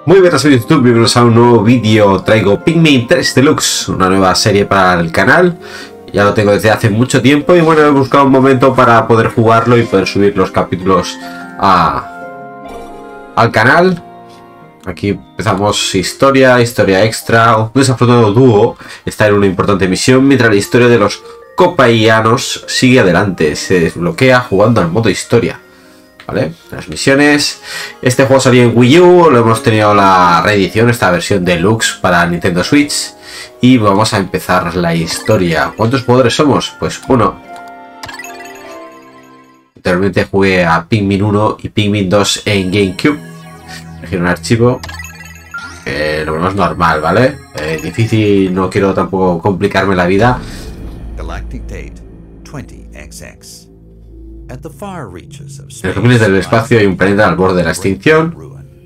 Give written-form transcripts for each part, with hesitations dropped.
Muy buenas a YouTube, bienvenidos a un nuevo vídeo. Traigo Pikmin 3 Deluxe, una nueva serie para el canal. Ya lo tengo desde hace mucho tiempo y bueno, he buscado un momento para poder jugarlo y poder subir los capítulos al canal. Aquí empezamos historia extra. Un desafortunado dúo está en una importante misión mientras la historia de los copaianos sigue adelante. Se desbloquea jugando al modo historia. ¿Vale? Las misiones. Este juego salió en Wii U, lo hemos tenido la reedición, esta versión deluxe para Nintendo Switch. Y vamos a empezar la historia. ¿Cuántos jugadores somos? Pues uno. Anteriormente jugué a Pikmin 1 y Pikmin 2 en GameCube. Elegir un archivo. Lo más normal, ¿vale? Difícil, no quiero tampoco complicarme la vida. Galactic date 20XX. At the far reaches of En los confines del espacio hay un planeta al borde de la extinción.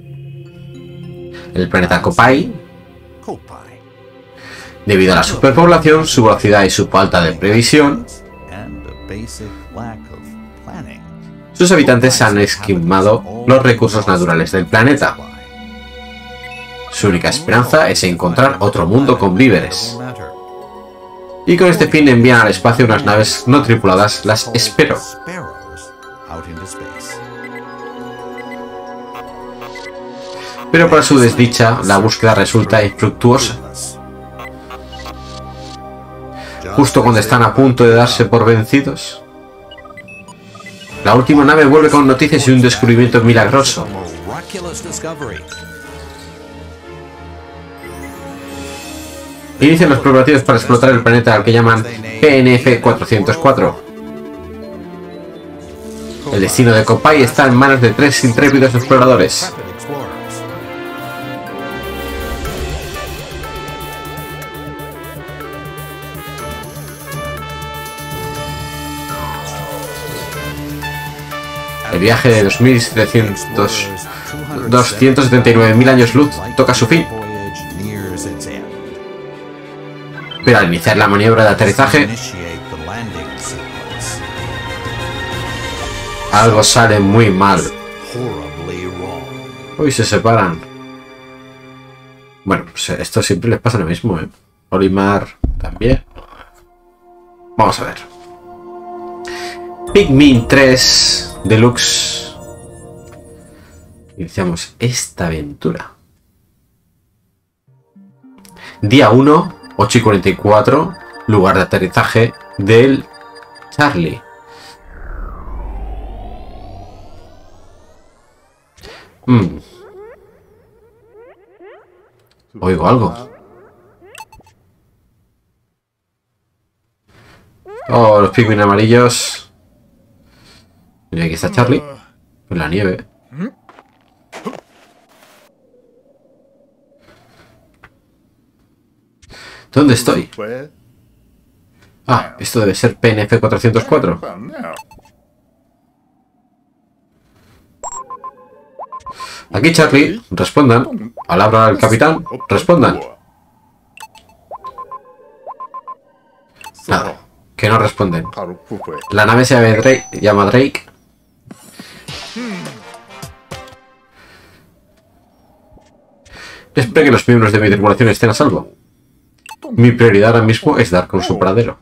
El planeta Copai. Debido a la superpoblación, su velocidad y su falta de previsión, sus habitantes han esquimado los recursos naturales del planeta. Su única esperanza es encontrar otro mundo con víveres. Y con este fin envían al espacio unas naves no tripuladas, las Espero. Pero para su desdicha, la búsqueda resulta infructuosa. Justo cuando están a punto de darse por vencidos, la última nave vuelve con noticias y un descubrimiento milagroso. Inician los preparativos para explotar el planeta al que llaman PNF-404. El destino de Copai está en manos de 3 intrépidos exploradores. El viaje de 279.000 años luz toca su fin. Pero al iniciar la maniobra de aterrizaje, algo sale muy mal. Uy, se separan. Bueno, pues esto siempre les pasa lo mismo, ¿eh? Olimar también. Vamos a ver. Pikmin 3 Deluxe. Iniciamos esta aventura. Día 1, 8:44, lugar de aterrizaje del Charlie. Oigo algo. Oh, los Pikmin amarillos. Mira, aquí está Charlie. En la nieve. ¿Dónde estoy? Ah, esto debe ser PNF-404. Aquí, Charlie. Respondan. Al hablar al capitán. Respondan. Nada. Que no responden. La nave se llama Drake. Espero que los miembros de mi tripulación estén a salvo. Mi prioridad ahora mismo es dar con su paradero.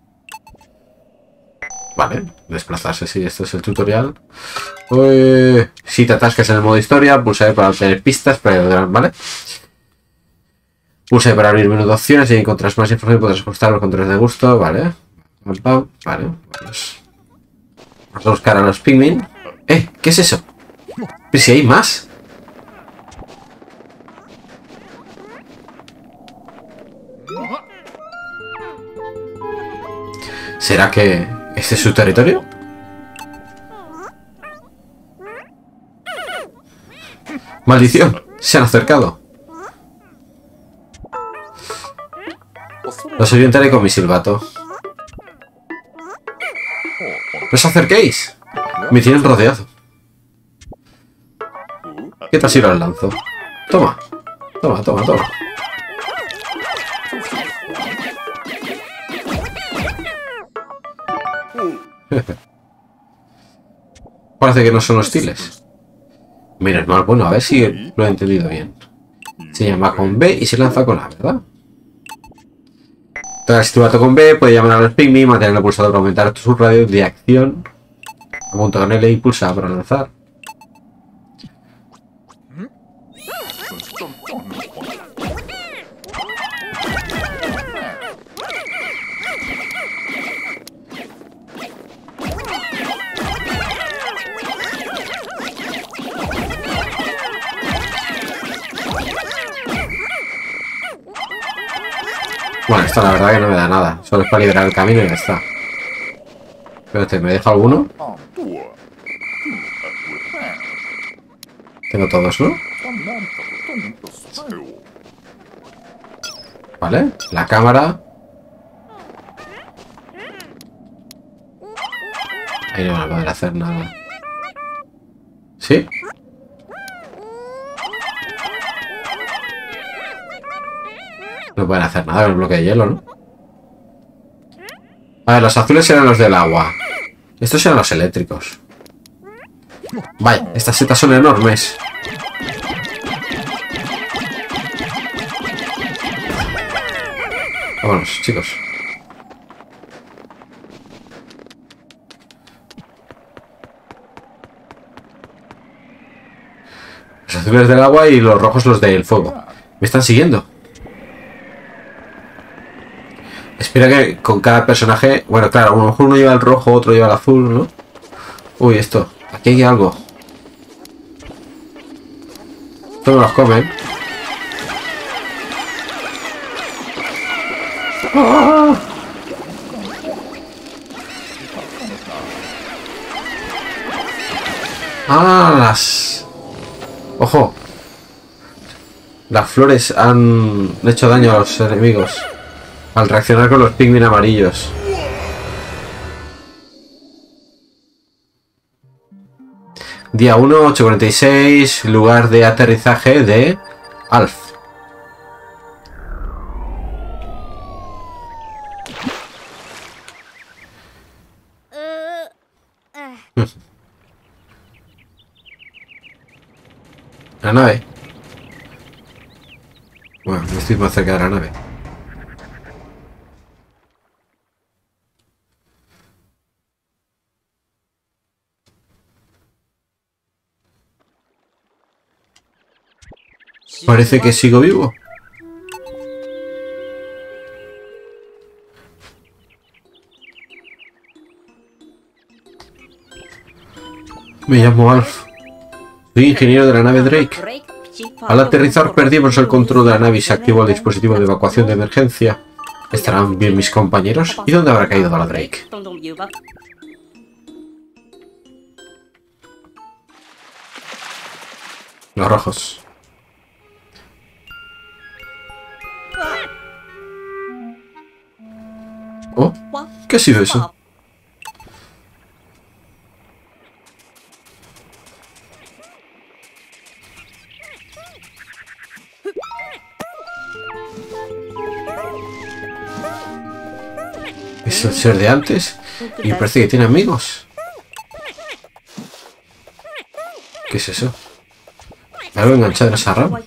Vale, desplazarse, sí, esto es el tutorial. Si te atascas en el modo historia, pulsa E para obtener pistas, ¿vale? Pulsa E para abrir menú de opciones y encontrarás más información, podrás ajustar los controles de gusto, ¿vale? Vale, vamos a buscar a los Pikmin. ¿Qué es eso? ¿Pero si hay más? ¿Será que este es su territorio? ¡Maldición! Se han acercado. Los orientaré con mi silbato. ¡No os acerquéis! Me tienen rodeado. ¿Qué tal si los lanzo? Toma. Toma. Parece que no son hostiles. Menos mal, bueno, a ver si lo he entendido bien. Se llama con B y se lanza con A, ¿verdad? Entonces, si tú bato con B, puede llamar a los pygmy, mantener el pulsador para aumentar su radio de acción. Apunta con L y pulsa para lanzar. Bueno, esto la verdad que no me da nada. Solo es para liberar el camino y ya está. Espérate, ¿me deja alguno? Tengo todos, ¿no? Vale, la cámara. Ahí no van a poder hacer nada. ¿Sí? No pueden hacer nada con el bloque de hielo, ¿no? A ver, los azules eran los del agua. Estos eran los eléctricos. Vaya, estas setas son enormes. Vámonos, chicos. Los azules del agua y los rojos los del fuego. Me están siguiendo. Espera que con cada personaje... Bueno, claro, a lo mejor uno lleva el rojo, otro lleva el azul, ¿no? Uy, esto. Aquí hay algo. Esto me los comen. ¡Ah! ¡Ah! Las... ¡Ojo! Las flores han hecho daño a los enemigos al reaccionar con los pigmin amarillos. Día 1, 8:46, lugar de aterrizaje de Alf. La nave. Bueno, estoy más cerca de la nave. Parece que sigo vivo. Me llamo Alf. Soy ingeniero de la nave Drake. Al aterrizar perdimos el control de la nave y se activó el dispositivo de evacuación de emergencia. ¿Estarán bien mis compañeros? ¿Y dónde habrá caído la Drake? Los rojos. ¿Oh? ¿Qué ha sido eso? ¿Es el ser de antes? Y parece que tiene amigos. ¿Qué es eso? ¿Algo enganchado en esa rama?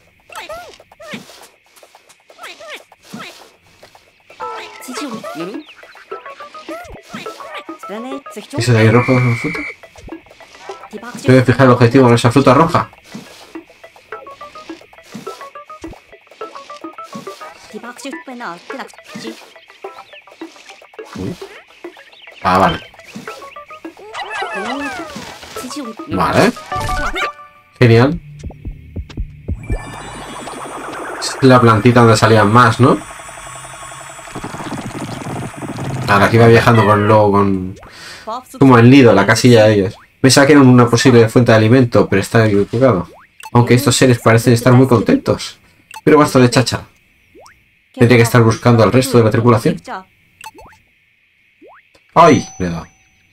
¿Ese de ahí rojo es una fruta? Debe fijar el objetivo en esa fruta roja. Uy. Ah, vale. Vale. Genial. Es la plantita donde salían más, ¿no? Ahora aquí va viajando con el logo, con... como el nido, la casilla de ellos. Pensaba que era una posible fuente de alimento, pero está equivocado. Aunque estos seres parecen estar muy contentos. Pero basta de chacha. Tendría que estar buscando al resto de la tripulación. ¡Ay! Le he dado.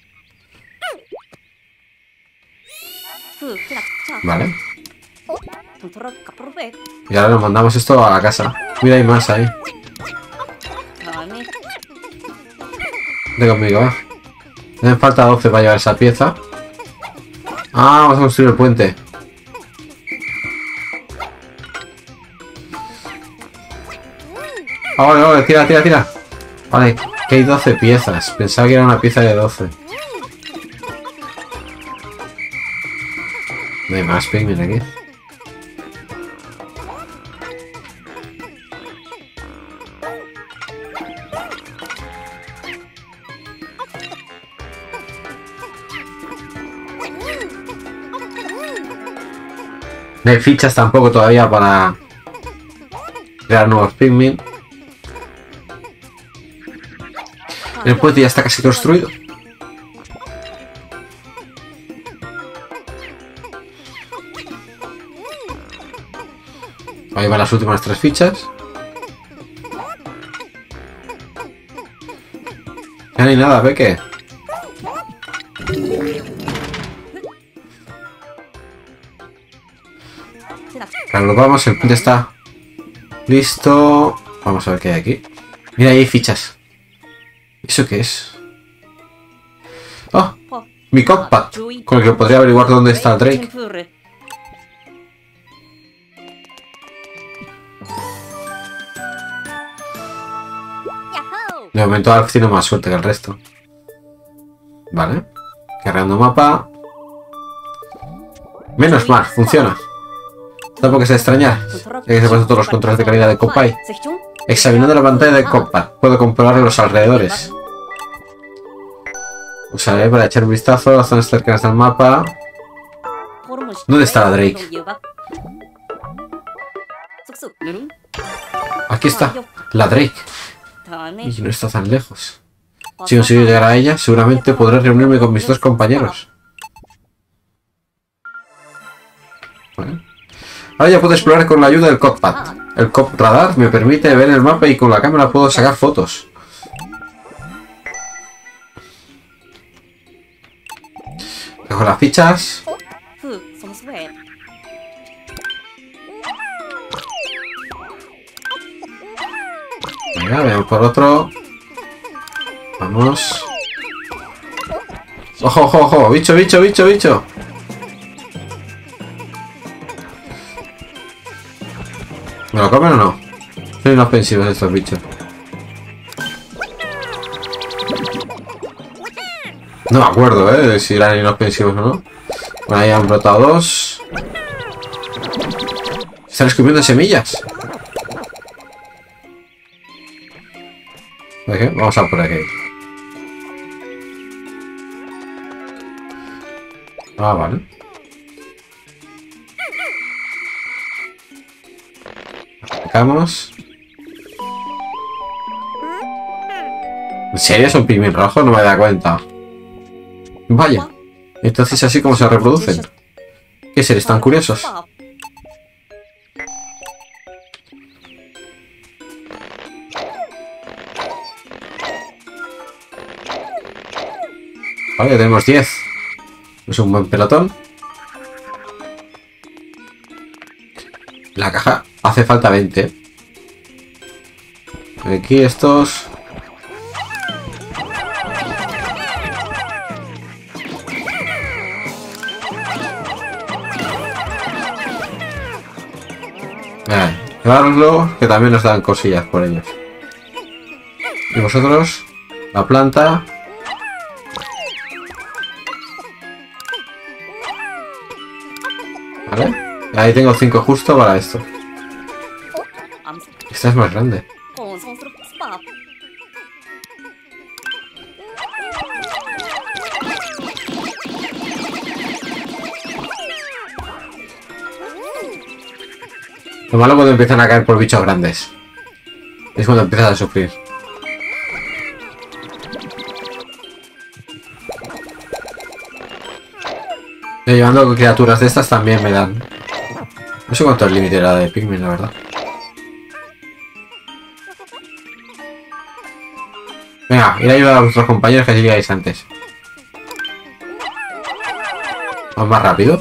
Vale. Y ahora nos mandamos esto a la casa. Mira, hay más ahí. Vente conmigo, va. Me falta 12 para llevar esa pieza. Ah, vamos a construir el puente. Vale, vale, tira, tira, tira. Vale, que hay 12 piezas. Pensaba que era una pieza de 12. No hay más Pikmin aquí. No hay fichas tampoco todavía para crear nuevos Pikmin. El puente ya está casi construido. Ahí van las últimas 3 fichas. Ya no hay nada, Peque. Claro, vamos, el puente está listo. Vamos a ver qué hay aquí. Mira, ahí hay fichas. ¿Eso qué es? ¡Oh! Mi compad, con el que podría averiguar dónde está Drake. De momento Alf tiene más suerte que el resto. Vale. Cargando mapa. Menos mal, funciona. Tampoco se extrañar, ya que se pasan todos los controles de calidad de Koppai. Examinando la pantalla de Compad, puedo comprobar los alrededores. Usaré para echar un vistazo a las zonas cercanas del mapa. ¿Dónde está la Drake? Aquí está, la Drake. Y no está tan lejos. Si consigo llegar a ella, seguramente podré reunirme con mis 2 compañeros. Vale. Ahora ya puedo explorar con la ayuda del Compad. El Cop Radar me permite ver el mapa y con la cámara puedo sacar fotos. Dejo las fichas. Venga, veamos por otro. Vamos. ¡Ojo, ojo, ojo! ¡Bicho, bicho, bicho, bicho! ¿Me lo comen o no? Son inofensivos estos bichos. No me acuerdo, si eran inofensivos o no. Bueno, ahí han brotado 2. Están escupiendo semillas. ¿De Vamos a por aquí. Ah, vale. Vamos. ¿En serio es un Pikmin rojo? No me da cuenta. Vaya. Entonces así como se reproducen. ¿Qué seres tan curiosos? Vale, ya tenemos 10. Es un buen pelotón. La caja hace falta 20. Aquí estos. Llevarlo, que también nos dan cosillas por ellos. Y vosotros, la planta. Vale. Ahí tengo 5 justo para esto. Esta es más grande. Lo malo cuando empiezan a caer por bichos grandes. Es cuando empiezas a sufrir. Llevando criaturas de estas también me dan. No sé cuánto es el límite era de Pikmin, la verdad. Venga, ir a ayudar a vuestros compañeros que así llegáis antes. Vamos más rápido.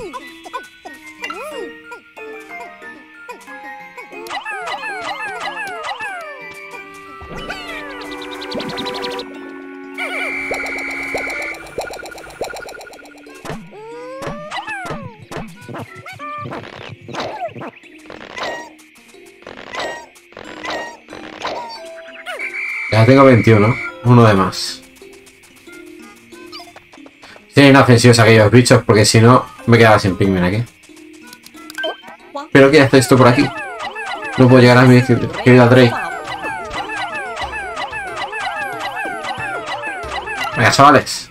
Ya tengo 21. Uno de más. Tienen inofensivos aquellos bichos porque si no me quedaba sin pigmen aquí. ¿Pero qué hace esto por aquí? No puedo llegar a mi querida Drake. Venga, chavales.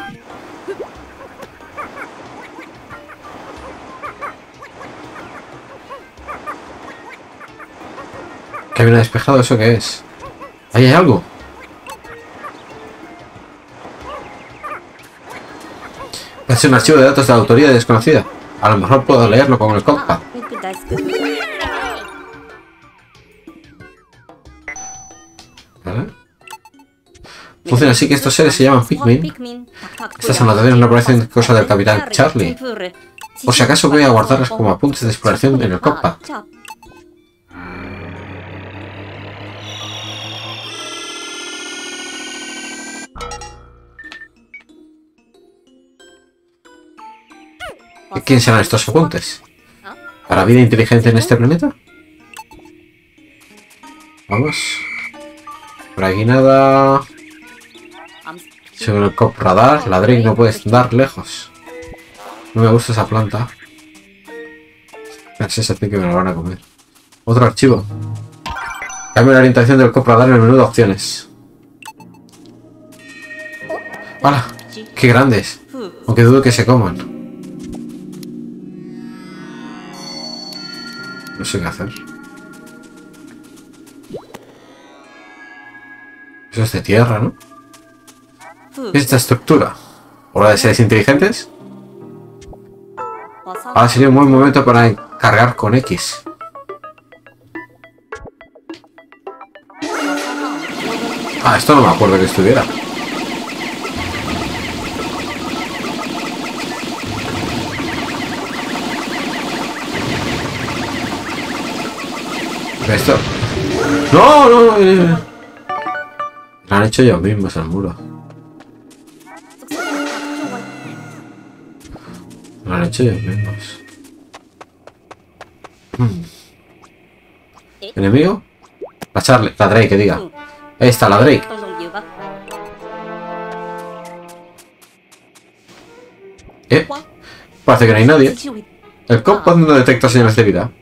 Camino despejado, ¿eso qué es? ¿Ahí hay algo? Es un archivo de datos de autoría desconocida. A lo mejor puedo leerlo con el Coppa. ¿Vale? Funciona así que estos seres se llaman Pikmin. Estas anotaciones no parecen cosa del capitán Charlie. O si acaso voy a guardarlas como apuntes de exploración en el Coppa. ¿Quién serán estos apuntes? ¿Para vida inteligente en este planeta? Vamos. Por aquí nada. Según el Cop Radar, la Drake no puede andar lejos. No me gusta esa planta. Es ese que me lo van a comer. Otro archivo. Cambio la orientación del Cop Radar en el menú de opciones. ¡Hala! ¡Qué grandes! Aunque dudo que se coman. No sé qué hacer. Eso es de tierra, ¿no? ¿Qué es esta estructura? ¿Hora de seres inteligentes? Ahora sería un buen momento para cargar con X. Ah, esto no me acuerdo que estuviera. Esto. ¡No, no, no! Lo han hecho ellos mismos al muro. Lo han hecho ellos mismos. ¿Enemigo? La Charlie, la Drake, que diga. Ahí está, la Drake. Parece que no hay nadie. El Cop no detecta señales de vida.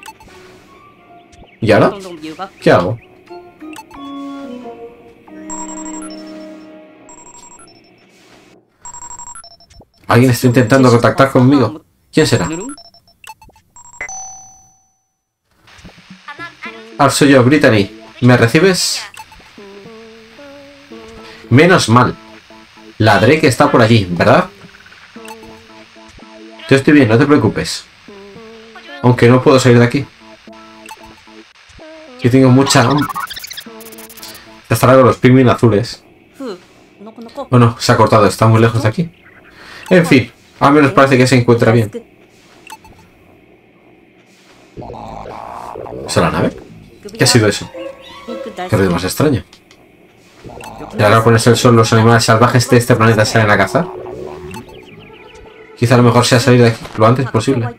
¿Y ahora? ¿Qué hago? Alguien está intentando contactar conmigo. ¿Quién será? Soy yo, Brittany. ¿Me recibes? Menos mal. La Drake está por allí, ¿verdad? Yo estoy bien, no te preocupes. Aunque no puedo salir de aquí. Que tengo mucha hambre. Estará con los Pikmin azules. Bueno, se ha cortado, está muy lejos de aquí. En fin, al menos parece que se encuentra bien. ¿Es la nave? ¿Qué ha sido eso? Qué ruido más extraño. ¿Y ahora al ponerse el sol los animales salvajes de este planeta salen a cazar? Quizá lo mejor sea salir de aquí lo antes posible.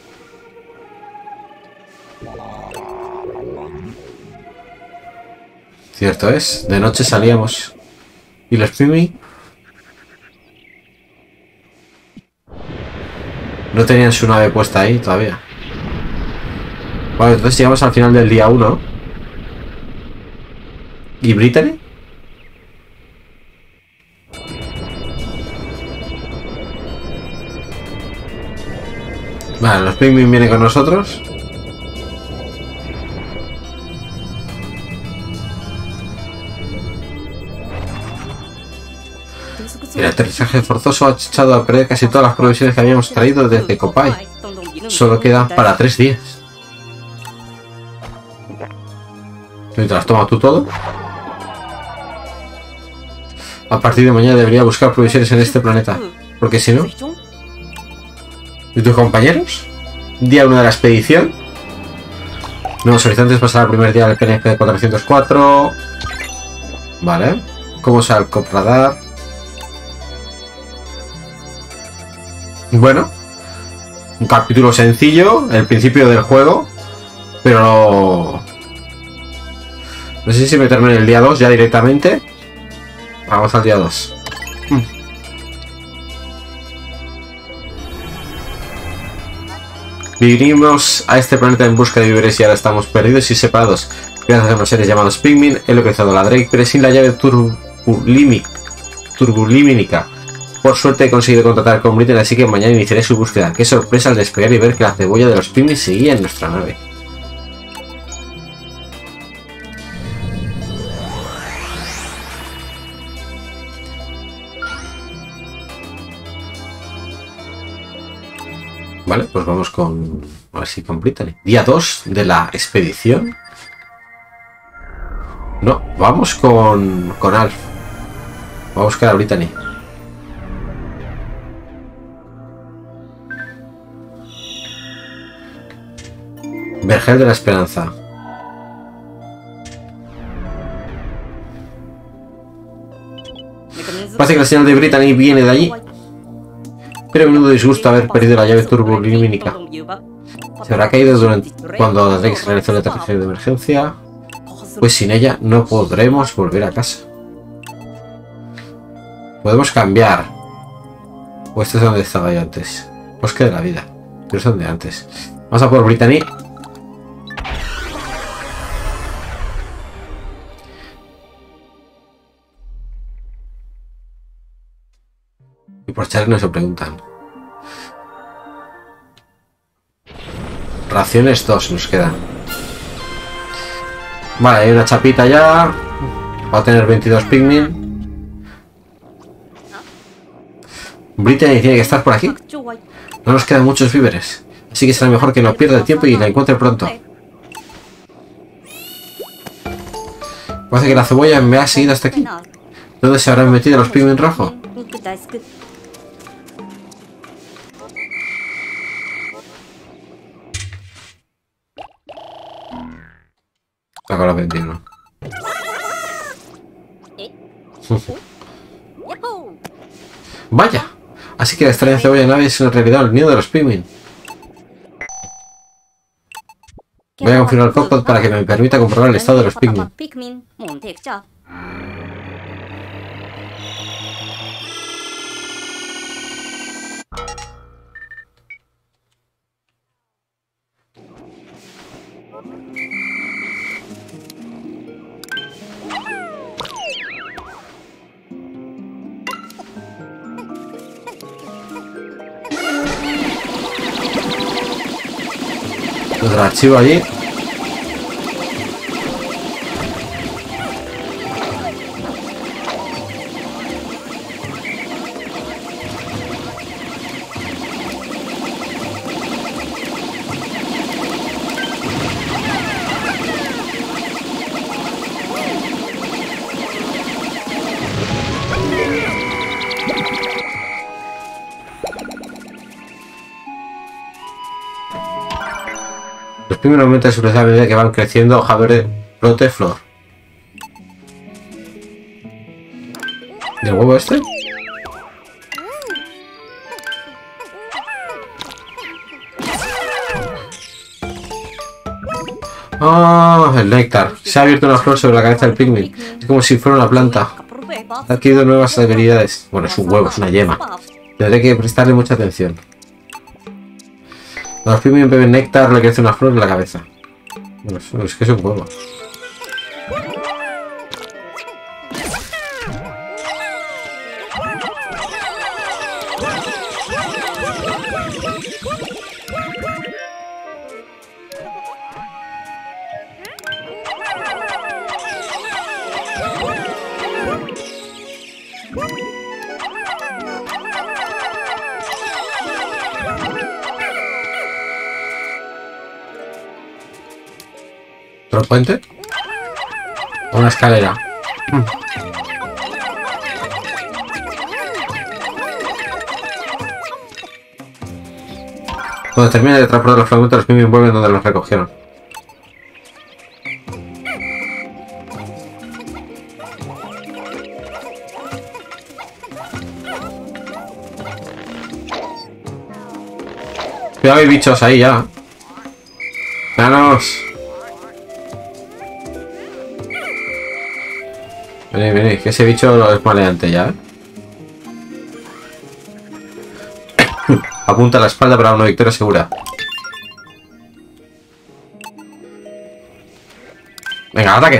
Cierto es, de noche salíamos. ¿Y los Pikmin? No tenían su nave puesta ahí todavía. Vale, entonces llegamos al final del día 1. ¿Y Brittany? Vale, los Pikmin vienen con nosotros. El aterrizaje forzoso ha echado a perder casi todas las provisiones que habíamos traído desde Koppai. Solo quedan para 3 días. ¿Y te las tomas tú todo? A partir de mañana debería buscar provisiones en este planeta. Porque si no... ¿Y tus compañeros? Día 1 de la expedición. Nuevos horizontes pasará el primer día del PNP 404. Vale. ¿Cómo sale el Cop Radar? Bueno, un capítulo sencillo, el principio del juego, pero No sé si meterme en el día 2 ya directamente. Vamos al día 2. Vinimos a este planeta en busca de víveres y ahora estamos perdidos y separados. Gracias a unos seres llamados Pikmin, he localizado la Drake, pero sin la llave turbulímica. Por suerte he conseguido contactar con Britten, así que mañana iniciaré su búsqueda. Qué sorpresa al despegar y ver que la cebolla de los Pikmin seguía en nuestra nave. Vale, pues vamos con... A ver si con Brittany. Día 2 de la expedición. No, vamos con Alf. Vamos a buscar a Brittany. Vergel de la Esperanza. Parece que la señal de Brittany viene de allí. Pero a menudo disgusta haber perdido la llave turbulímica. Se habrá caído cuando la Drake realizó el aterrizaje de emergencia. Pues sin ella no podremos volver a casa. Podemos cambiar. O este es donde estaba yo antes. Bosque de la vida. Pero es donde antes. Vamos a por Brittany. Y por Charlie no se preguntan. Raciones 2 nos quedan. Vale, hay una chapita ya. Va a tener 22 Pikmin. Brittany tiene que estar por aquí. No nos quedan muchos víveres. Así que será mejor que no pierda el tiempo y la encuentre pronto. Parece que la cebolla me ha seguido hasta aquí. ¿Dónde se habrán metido los Pikmin rojos? Acá lo 21. Vaya, así que la extraña cebolla de nave es en realidad el nido de los Pikmin. Voy a configurar el cockpit para que me permita comprobar el estado de los Pikmin. Otro archivo allí. Los Pikmin aumentan su velocidad a medida que van creciendo hoja verde, brote, flor. ¿Del huevo este? ¡Ah! El néctar. Se ha abierto una flor sobre la cabeza del Pikmin. Es como si fuera una planta. Ha adquirido nuevas habilidades. Bueno, es un huevo, es una yema. Tendré que prestarle mucha atención. Los Pikmin beben néctar, le crece una flor en la cabeza. Bueno, es que es un huevo. ¿Otro puente? ¿O una escalera? Cuando termine de transportar los fragmentos, los Pikmin vuelven donde los recogieron. Cuidado, hay bichos ahí ya. ¡Veanos! Venid, venid, que ese bicho es maleante ya, ¿eh? Apunta a la espalda para una victoria segura. Venga, ataque.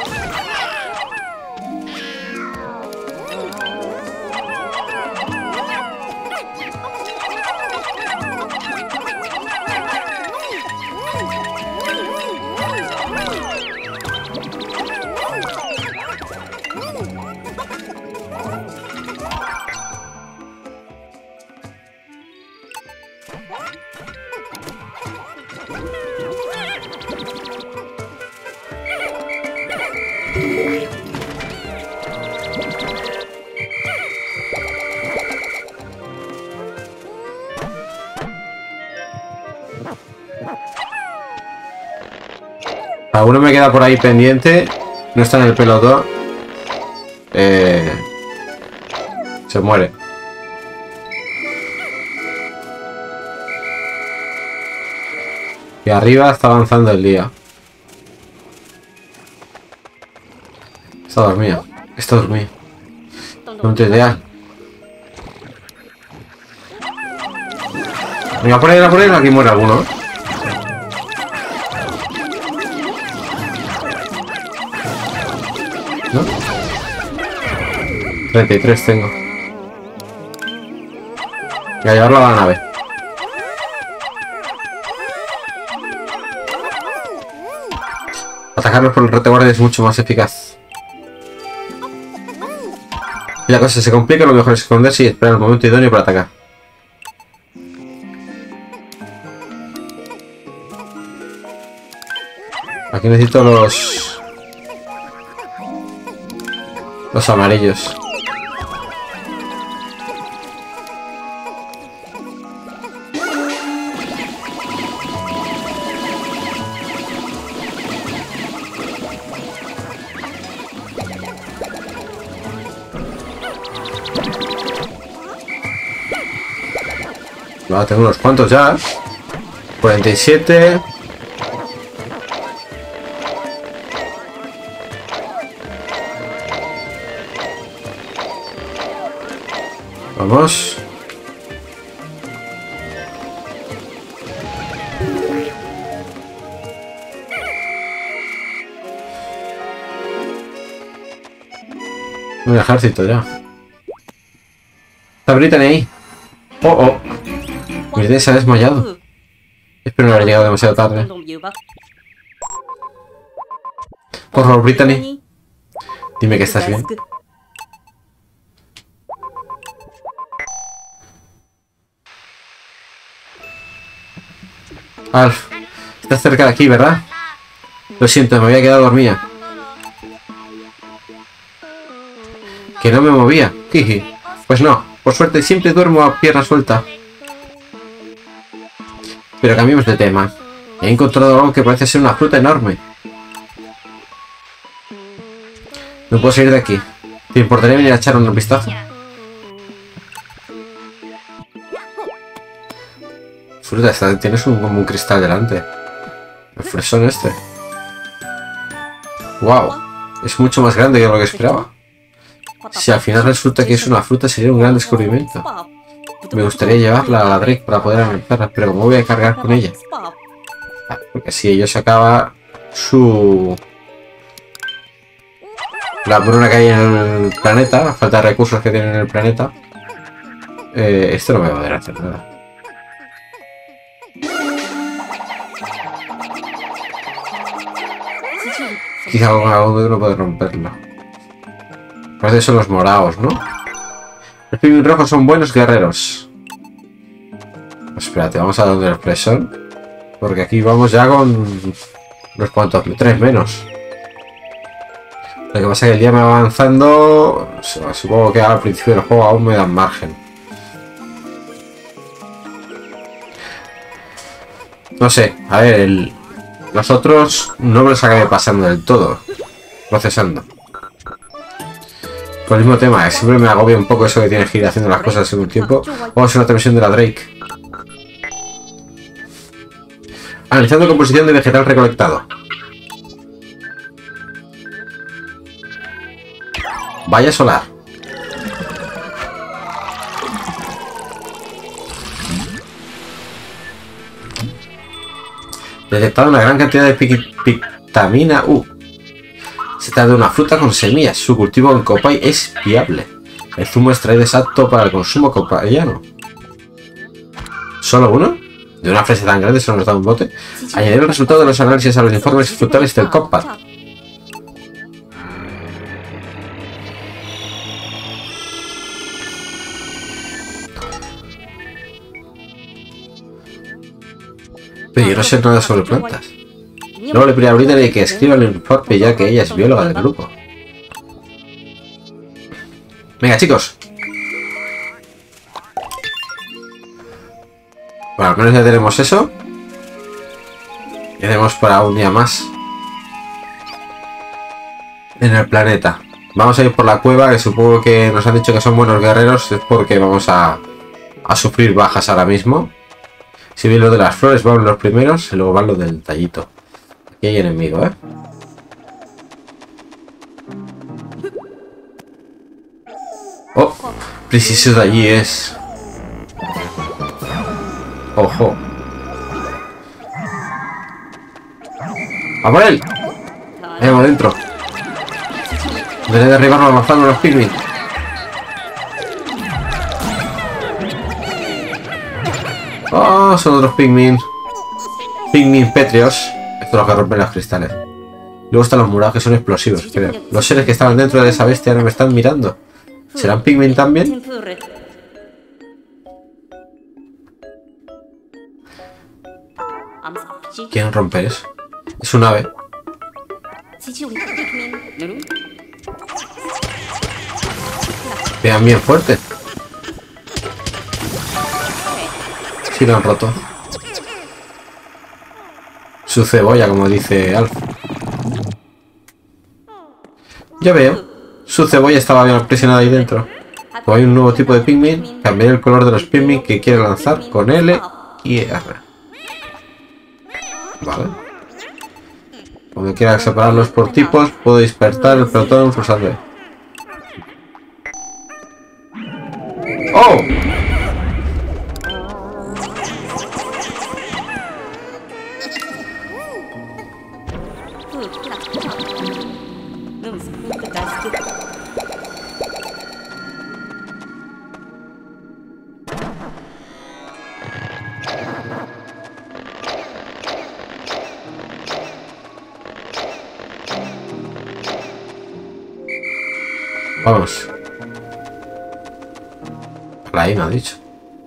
Alguno me queda por ahí pendiente. No está en el pelotón. Se muere. Y arriba está avanzando el día. Está dormido. Está dormido. No te ideal. Venga, por ahí, aquí muere alguno. ¿No? 33 tengo. Voy a llevarlo a la nave. Atacarlos por el retaguardia es mucho más eficaz. Si la cosa se complica, lo mejor es esconderse y esperar el momento idóneo para atacar. Aquí necesito los amarillos. No, tengo unos cuantos ya. 47. Vamos. Un ejército ya. Está Brittany ahí. Oh, oh. Brittany se ha desmayado. Espero no haber llegado demasiado tarde. Por favor, Brittany. Dime que estás bien. Alf, estás cerca de aquí, ¿verdad? Lo siento, me había quedado dormida. Que no me movía. Jiji. Pues no, por suerte siempre duermo a pierna suelta. Pero cambiemos de tema. He encontrado algo que parece ser una fruta enorme. No puedo salir de aquí. ¿Te importaría venir a echar un vistazo? Fruta, tienes como un cristal delante. El fresón este. Wow, es mucho más grande que lo que esperaba. Si al final resulta que es una fruta, sería un gran descubrimiento. Me gustaría llevarla a la Drake para poder analizarla, pero ¿cómo voy a cargar con ella? Porque si ello se acaba la hambruna que hay en el planeta, la falta de recursos que tiene en el planeta, esto no me va a poder hacer nada. Quizá algo no puede romperlo. Parece que son los morados, ¿no? Los pingüinos rojos son buenos guerreros. Espérate, vamos a donde el fresón. Porque aquí vamos ya con unos cuantos, 3 menos. Lo que pasa es que el día me va avanzando. Supongo que al principio del juego aún me dan margen. No sé, a ver, los otros no me los acabé pasando del todo. Procesando. Por el mismo tema, siempre me agobia un poco eso de que tienes que ir haciendo las cosas en un tiempo. Vamos a hacer una transmisión de la Drake. Analizando composición de vegetal recolectado. Valla solar. Detectado una gran cantidad de pictamina. Se trata de una fruta con semillas. Su cultivo en Koppai es viable. El zumo extraído es apto para el consumo coppaiano. ¿Solo uno? De una fresa tan grande solo nos da un bote. Añadir el resultado de los análisis a los informes frutales del Koppai. Pero yo no sé nada sobre plantas. Luego le pedí a Britney que escriba el informe ya que ella es bióloga del grupo. Venga, chicos. Bueno, al menos ya tenemos eso. Y tenemos para un día más en el planeta. Vamos a ir por la cueva, que supongo que nos han dicho que son buenos guerreros. Es porque vamos a sufrir bajas ahora mismo. Si bien lo de las flores van los primeros y luego van los del tallito. Aquí hay enemigo, ¿eh? Oh, preciso de allí es. Ojo. ¡A por él! Ahí vamos dentro. Desde derribarlo avanzando los pigmin. Oh, son otros pigmin. Pigmin pétreos. Estos son los que rompen los cristales. Luego están los murados que son explosivos, creo. Los seres que estaban dentro de esa bestia no me están mirando. ¿Serán pigmin también? ¿Quién rompe eso? Es un ave. Vean bien fuerte. Sí lo han roto. Su cebolla, como dice Alf. Ya veo. Su cebolla estaba bien presionada ahí dentro. Como hay un nuevo tipo de pigmin, cambiaré el color de los pigmin que quiero lanzar con L y R. Vale. Cuando quiera separarlos por tipos, puedo despertar el pelotón pulsando E. ¡Oh! Vamos. Por ahí me ha dicho.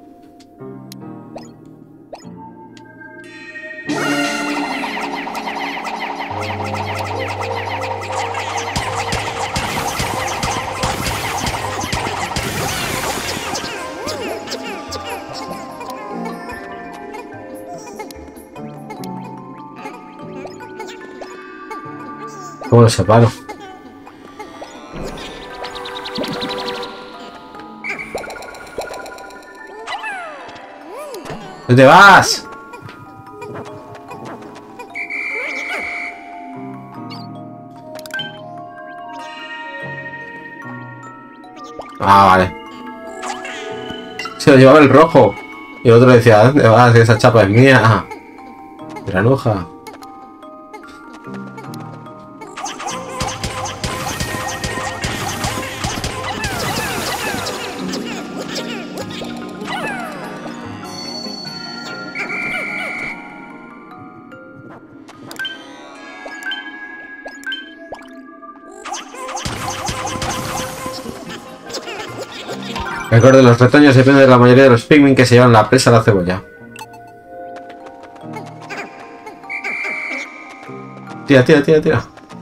¿Cómo lo separo? ¿Dónde vas? Ah, vale. Se lo llevaba el rojo. Y el otro decía, ¿dónde vas? Esa chapa es mía. Granuja. Recuerden, los retoños dependen de la mayoría de los pigmin que se llevan la presa a la cebolla. Tira, tira, tira, tira.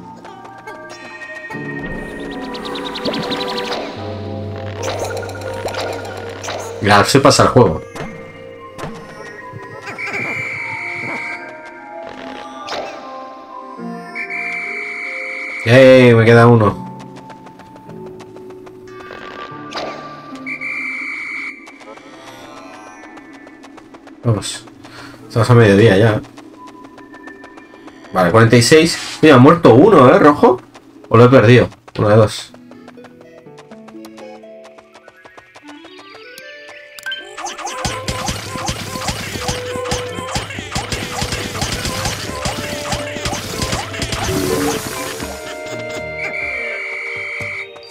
Mira, se pasa el juego. Me queda uno. Vamos. Estamos a mediodía ya. Vale, 46. Mira, ha muerto uno, ¿eh? Rojo. ¿O lo he perdido? Uno de dos.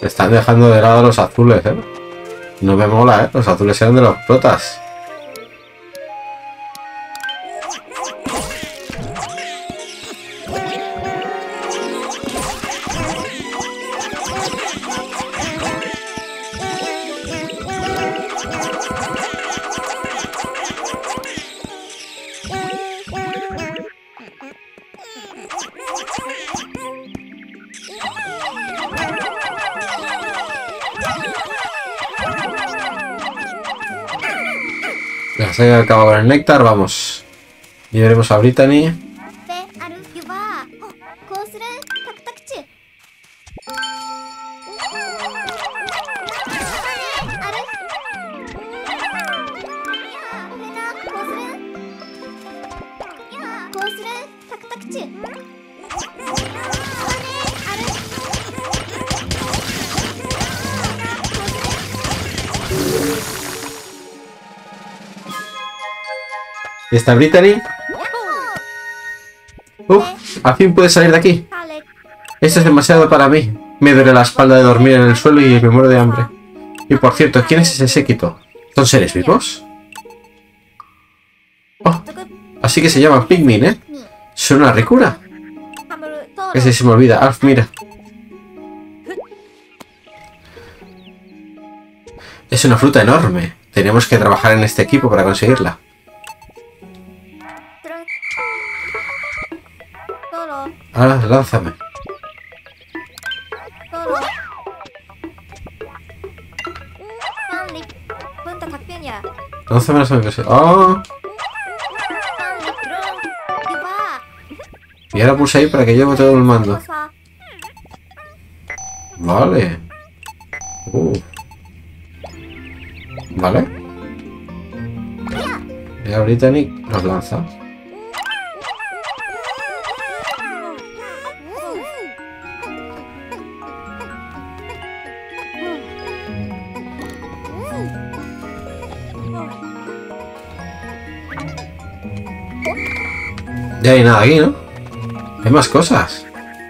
Están dejando de lado los azules, ¿eh? No me mola, ¿eh? Los azules eran de los protas. Ya se ha acabado con el néctar, vamos. Y veremos a Brittany. ¿Y está Brittany? Al fin puedes salir de aquí. Esto es demasiado para mí. Me duele la espalda de dormir en el suelo y me muero de hambre. Y por cierto, ¿quién es ese séquito? ¿Son seres vivos? Oh, así que se llaman Pikmin, ¿eh? ¿Son una ricura? Ese se me olvida. Alf, mira. Es una fruta enorme. Tenemos que trabajar en este equipo para conseguirla. Ahora, lánzame. Lánzame las que sea. ¡Oh! Y ahora pulsa ahí para que lleve todo el mando. Vale. Vale. Y ahora Brittany los lanza. Ya hay nada aquí, ¿no? Hay más cosas.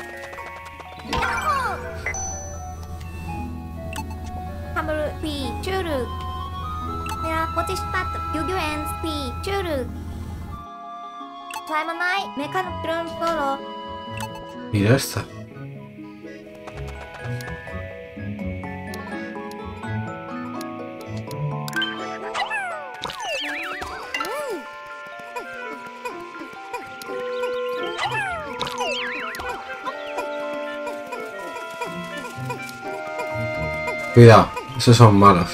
Mira esta. Cuidado, esos son malos.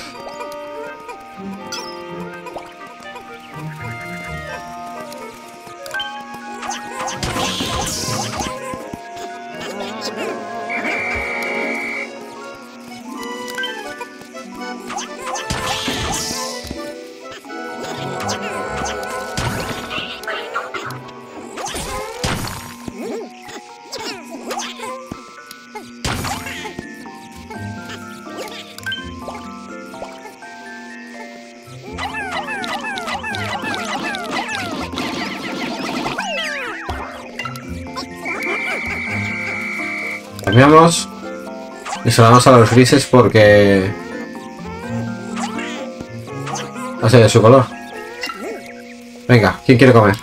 Cambiamos y se lo damos a los grises porque hace de su color. Venga, ¿quién quiere comer?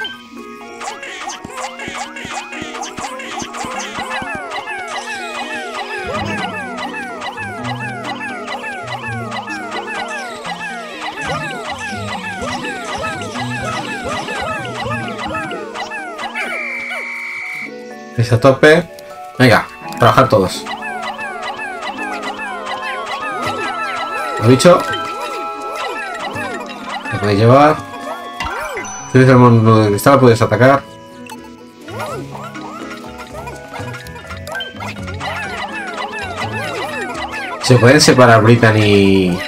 Es a tope. Venga. Trabajar todos. ¿Lo dicho? Lo podéis llevar. Si tienes el mundo de cristal, puedes atacar. Se pueden separar Brittany.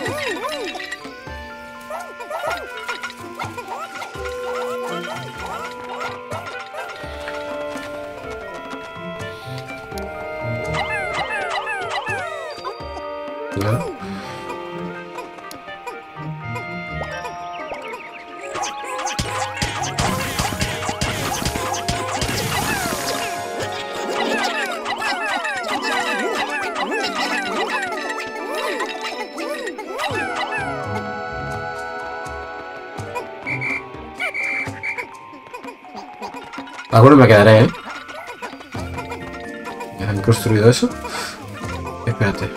Alguno me quedaré, ¿eh? ¿Han construido eso? Espérate.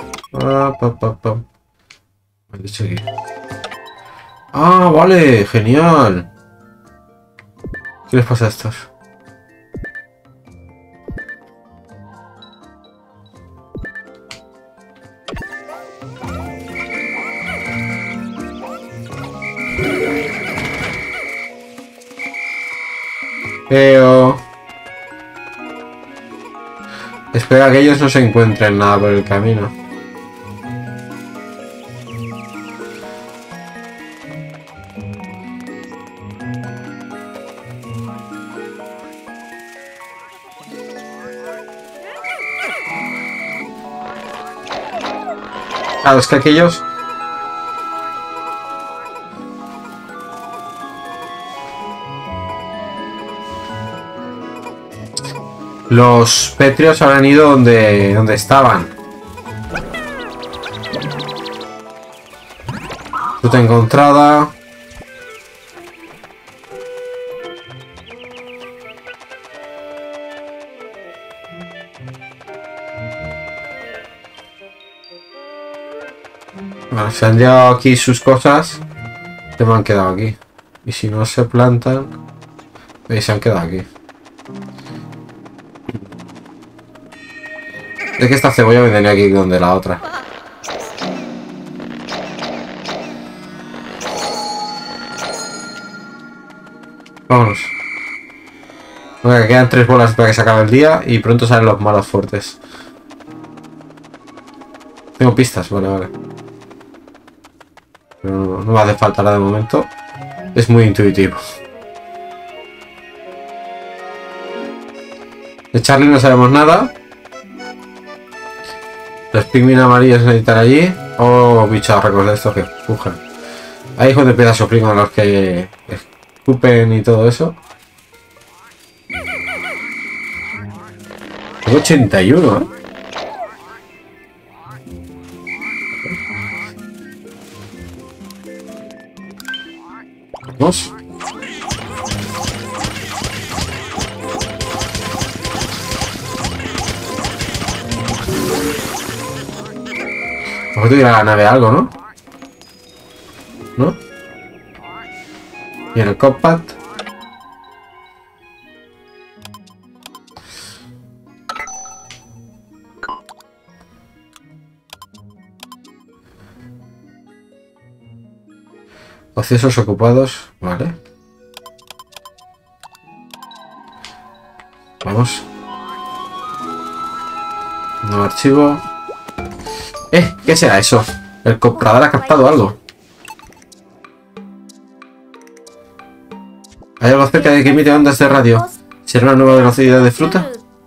Me han dicho aquí. ¡Ah, vale! ¡Genial! ¿Qué les pasa a estos? Espera que ellos no se encuentren nada por el camino. Claro, es que aquellos... Los pétreos habrán ido donde estaban. Ruta encontrada. Vale, se han llevado aquí sus cosas. Se me han quedado aquí. Y si no se plantan... se han quedado aquí. Es que esta cebolla vendría aquí donde la otra. Vámonos. Venga, quedan 3 bolas para que se acabe el día y pronto salen los malos fuertes. Tengo pistas, vale. Pero no me hace falta la de momento. Es muy intuitivo. De Charlie no sabemos nada. Los pigmin amarillos necesitan allí. Oh, bicharracos de estos que empujan. Hay hijos de pedazos primos los que escupen y todo eso. Tengo 81, ¿eh? Vamos. Vamos a ir a la nave algo, ¿no? ¿No? Y en el compact. Ociosos ocupados, vale. Vamos. Nuevo archivo. ¿Qué será eso? El comprador ha captado algo. ¿Hay algo cerca de que emite ondas de radio? ¿Será una nueva velocidad de fruta?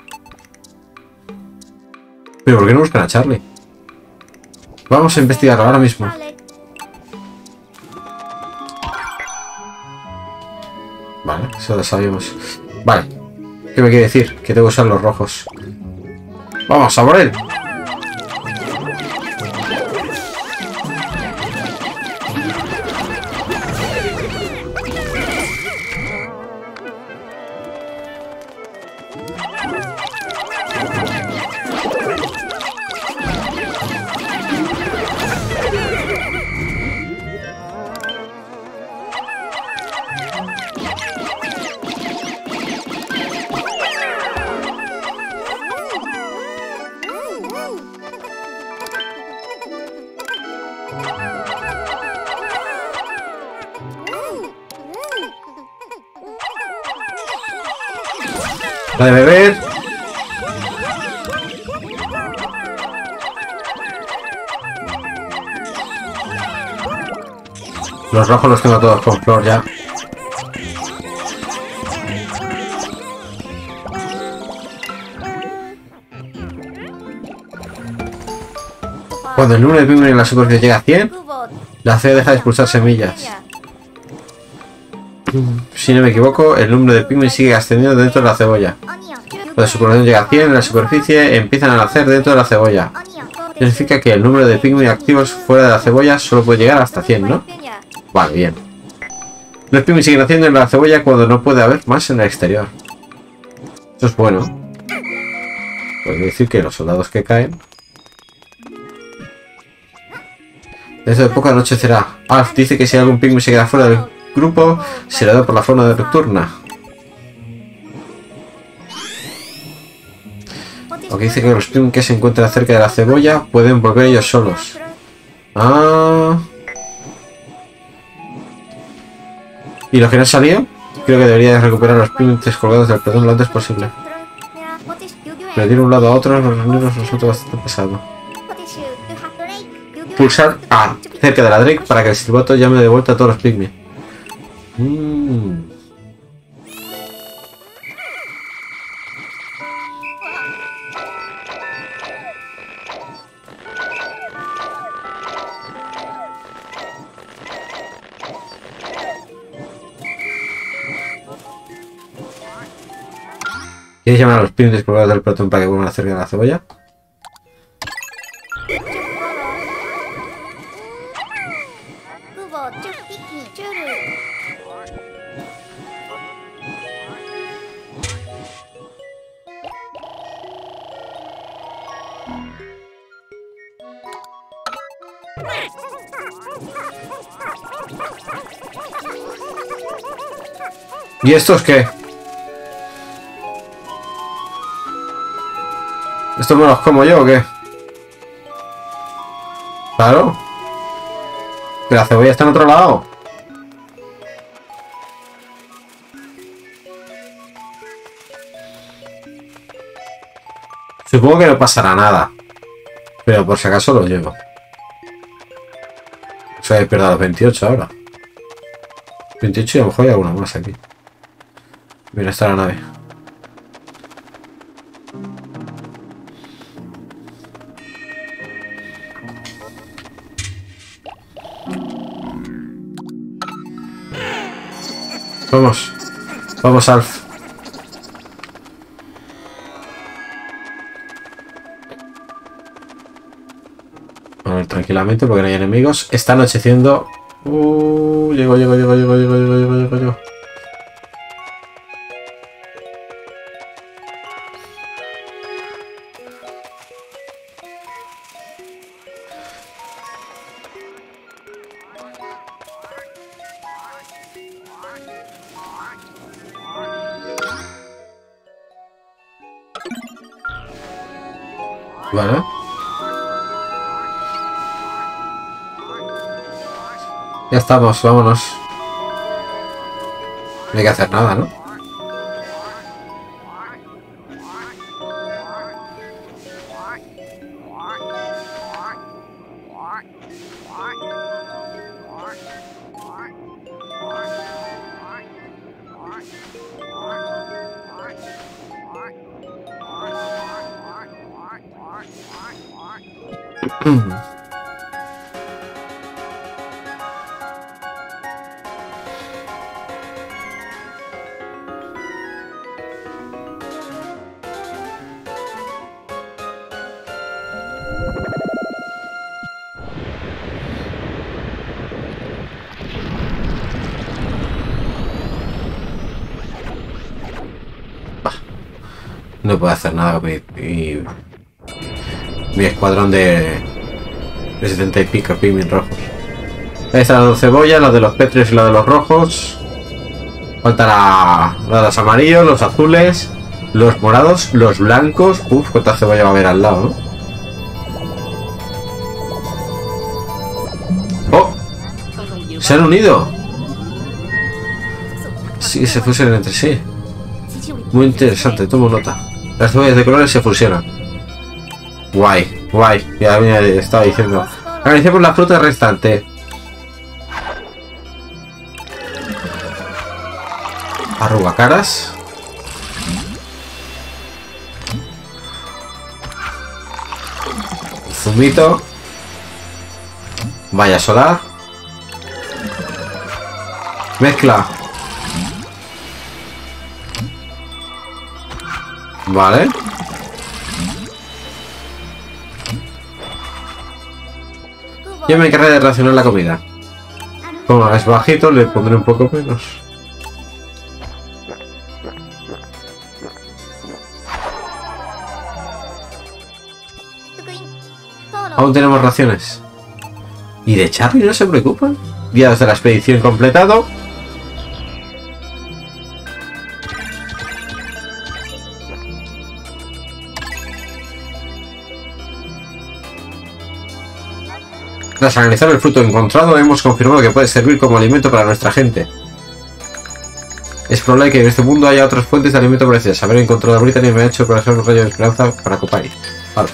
¿Pero por qué no buscan a Charlie? Vamos a investigarlo ahora mismo. Vale, eso lo sabíamos. Vale. ¿Qué me quiere decir? Que tengo que usar los rojos. ¡Vamos, a por él! La de beber. Los rojos los tengo todos con flor ya. Cuando el número de pigmen en la superficie llega a 100, la cebolla deja de expulsar semillas. Si no me equivoco, el número de pigmen sigue ascendiendo dentro de la cebolla. Cuando su población llega a 100 en la superficie, empiezan a nacer dentro de la cebolla. Significa que el número de pigmen activos fuera de la cebolla solo puede llegar hasta 100, ¿no? Vale, bien. Los pigmen siguen naciendo en la cebolla cuando no puede haber más en el exterior. Eso es bueno. Puede decir que los soldados que caen... Dentro de poco anochecerá. Alf dice que si algún pigmy se queda fuera del grupo, será dado por la fauna nocturna. Aunque dice que los pigmy que se encuentran cerca de la cebolla pueden volver ellos solos. Ah. ¿Y los que no han salido? Creo que debería recuperar los pigmy colgados del pedón lo antes posible. Pero de ir de un lado a otro, los reunirnos resulta bastante pesado. Pulsar A cerca de la Drake para que el silbato llame de vuelta a todos los pigmy. ¿Quieres llamar a los pigmy colgados del pelotón para que vuelvan cerca de la cebolla? ¿Y estos qué? ¿Estos me los como yo o qué? Claro. Que la cebolla está en otro lado. Supongo que no pasará nada. Pero por si acaso lo llevo. O sea, he perdido los 28 ahora. 28 y a lo mejor hay alguna más aquí. Mira, está la nave. Vamos. Vamos, Alf. A ver, tranquilamente porque no hay enemigos. Está anocheciendo. Llego. Vale. Ya estamos, vámonos. No hay que hacer nada, ¿no? No puedo hacer nada con mi escuadrón de 70 y pico pigmy rojos. Ahí está la de cebolla, la de los petrios y la de los rojos. Falta la de los amarillos, los azules, los morados, los blancos. Uf, cuánta cebolla va a haber al lado, ¿no? ¡Oh! ¡Se han unido! Sí, se fusionan entre sí. Muy interesante, tomo nota. Las cebollas de colores se fusionan. Guay, guay. Ya me estaba diciendo. Analicemos la fruta restante. Arrugacaras. Zumito. Valla solar. Mezcla. Vale. Yo me encargaré de racionar la comida. Como es bajito, le pondré un poco menos. Aún tenemos raciones. ¿Y de Charlie no se preocupan? Días de la expedición completado. Tras analizar el fruto encontrado, hemos confirmado que puede servir como alimento para nuestra gente. Es probable que en este mundo haya otras fuentes de alimento parecidas. Haber encontrado a Brittany me ha hecho conocer un rayo de esperanza para Copay. Vale.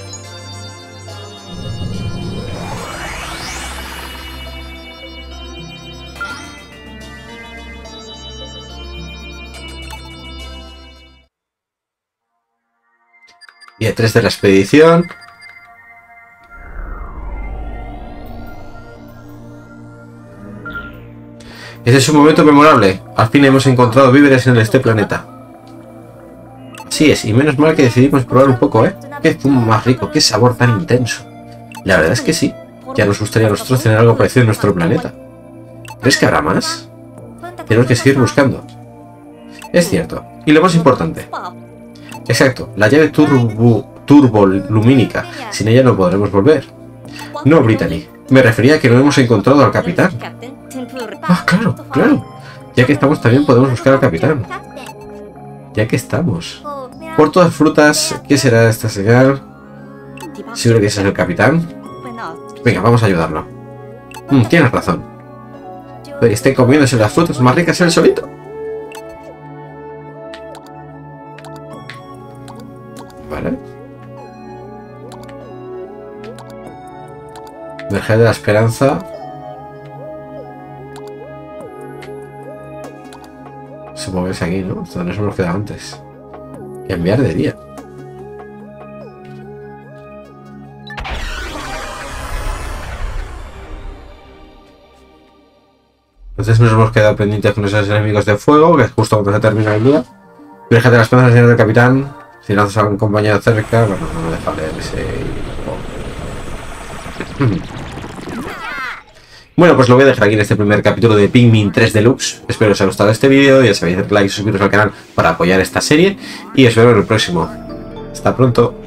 Día 3 de la expedición. Este es un momento memorable. Al fin hemos encontrado víveres en este planeta. Así es, y menos mal que decidimos probar un poco, ¿eh? Qué zumo más rico, qué sabor tan intenso. La verdad es que sí. Ya nos gustaría a nosotros tener algo parecido en nuestro planeta. ¿Crees que habrá más? Tenemos que seguir buscando. Es cierto. Y lo más importante. Exacto, la llave turbolumínica. Sin ella no podremos volver. No, Brittany. Me refería a que no hemos encontrado al capitán. Ah, claro, claro. Ya que estamos también podemos buscar al capitán. Ya que estamos. Por todas frutas, ¿qué será esta señal? ¿Seguro que ese es el capitán? Venga, vamos a ayudarlo. Tienes razón. Pero esté comiéndose las frutas más ricas él solito. Vale. Vergel de la esperanza. Supongo que es aquí, ¿no? Esto nos hemos quedado antes. Y enviar de día. Entonces nos hemos quedado pendientes con esos enemigos de fuego, que es justo cuando se termina el día. Virgen de la esperanza, señor del capitán. Si lanzas a un compañero cerca, bueno, no me deja leer ese... Bueno, pues lo voy a dejar aquí en este primer capítulo de Pikmin 3 Deluxe. Espero que os haya gustado este vídeo, ya sabéis, dar like y suscribiros al canal para apoyar esta serie. Y os veo en el próximo. Hasta pronto.